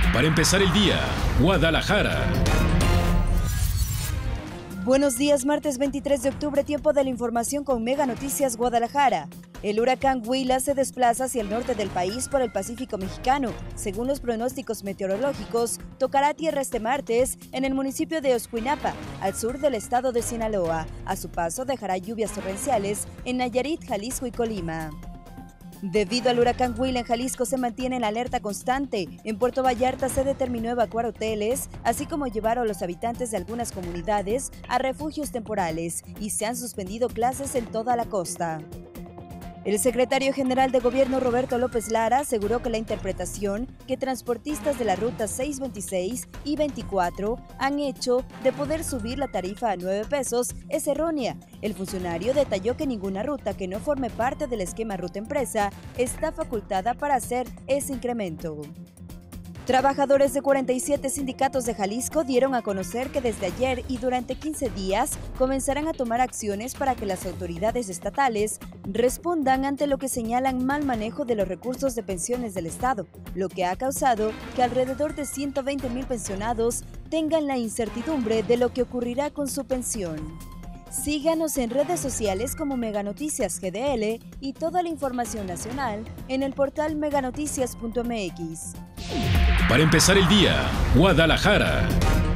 Para empezar el día, Guadalajara. Buenos días, martes 23 de octubre, tiempo de la información con Mega Noticias Guadalajara. El huracán Huila se desplaza hacia el norte del país por el Pacífico mexicano. Según los pronósticos meteorológicos, tocará tierra este martes en el municipio de Oscuinapa, al sur del estado de Sinaloa. A su paso dejará lluvias torrenciales en Nayarit, Jalisco y Colima. Debido al huracán Huila en Jalisco se mantiene en alerta constante. En Puerto Vallarta se determinó evacuar hoteles, así como llevar a los habitantes de algunas comunidades a refugios temporales, y se han suspendido clases en toda la costa. El secretario general de Gobierno, Roberto López Lara, aseguró que la interpretación que transportistas de la ruta 626 y 24 han hecho de poder subir la tarifa a 9 pesos es errónea. El funcionario detalló que ninguna ruta que no forme parte del esquema Ruta Empresa está facultada para hacer ese incremento. Trabajadores de 47 sindicatos de Jalisco dieron a conocer que desde ayer y durante 15 días comenzarán a tomar acciones para que las autoridades estatales respondan ante lo que señalan mal manejo de los recursos de pensiones del Estado, lo que ha causado que alrededor de 120,000 pensionados tengan la incertidumbre de lo que ocurrirá con su pensión. Síganos en redes sociales como Mega Noticias GDL y toda la información nacional en el portal meganoticias.mx. Para empezar el día, Guadalajara.